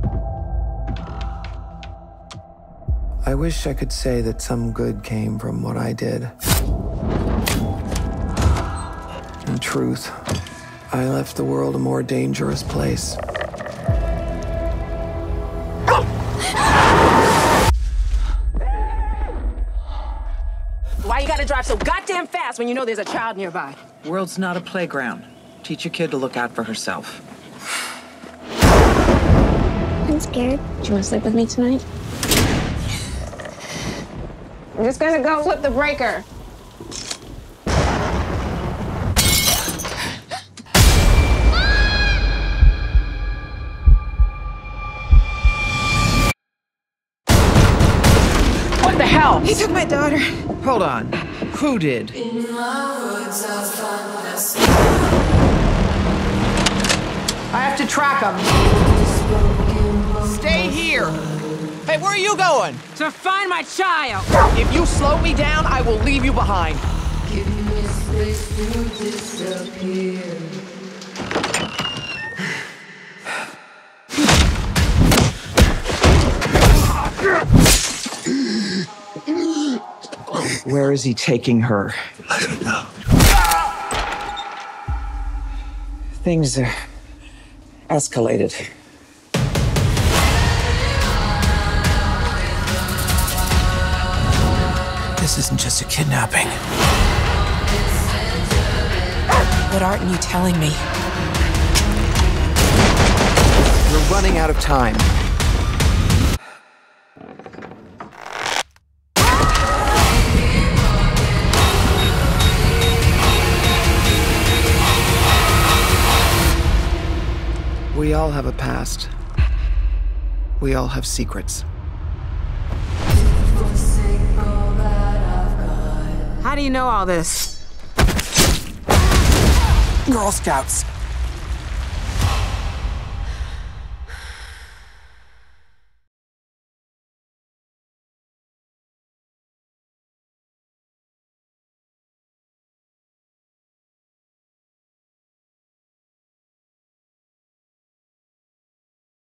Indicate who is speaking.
Speaker 1: I wish I could say that some good came from what I did. In truth, I left the world a more dangerous place.
Speaker 2: Why you gotta drive so goddamn fast when you know there's a child nearby?
Speaker 3: World's not a playground. Teach your kid to look out for herself.
Speaker 4: I'm scared. Do you want to sleep with me tonight?
Speaker 2: I'm just gonna go flip the breaker. What the hell?
Speaker 3: He took my daughter. Hold on. Who did?
Speaker 2: I have to track him.
Speaker 5: Stay here. Hey, where are you going?
Speaker 2: To find my child.
Speaker 5: If you slow me down, I will leave you behind.
Speaker 6: Give me space to disappear.
Speaker 3: Where is he taking her?
Speaker 1: I don't know.
Speaker 3: Things escalated.
Speaker 1: This isn't just a kidnapping.
Speaker 2: What aren't you telling me?
Speaker 1: We're running out of time. We all have a past. We all have secrets.
Speaker 2: How do you know all this?
Speaker 1: Girl Scouts.